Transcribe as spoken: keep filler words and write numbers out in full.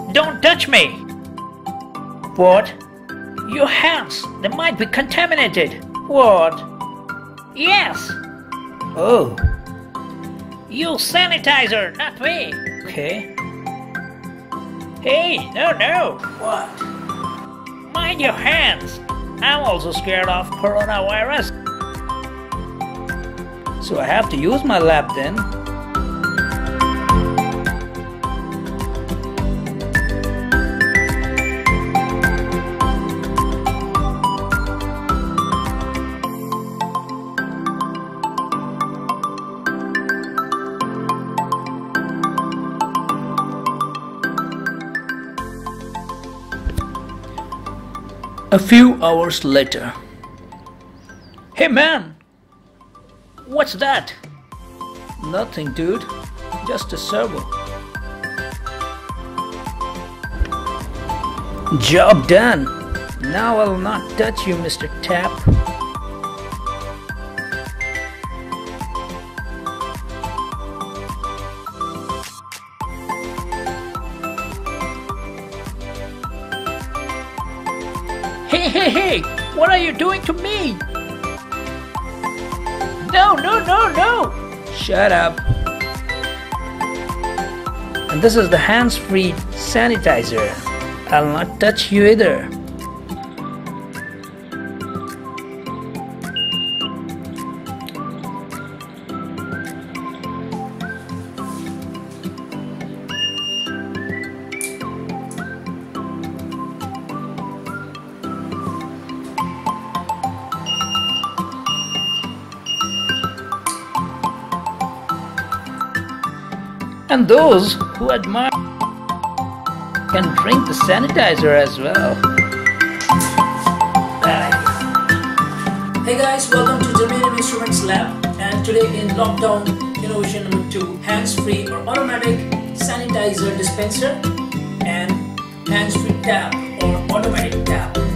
Don't touch me! What? Your hands, they might be contaminated. What? Yes! Oh. Use sanitizer, not me. Okay. Hey, no, no. What? Mind your hands. I'm also scared of coronavirus. So I have to use my lab then. A few hours later. Hey man! What's that? Nothing, dude. Just a servo. Job done. Now I'll not touch you, Mister Tap. Hey, hey, hey! What are you doing to me? No, no, no, no! Shut up. And this is the hands-free sanitizer. I'll not touch you either. And those who admire can drink the sanitizer as well. Hey guys, welcome to Germanium Instruments Lab, and today in lockdown innovation number two, hands-free or automatic sanitizer dispenser and hands-free tap or automatic tap.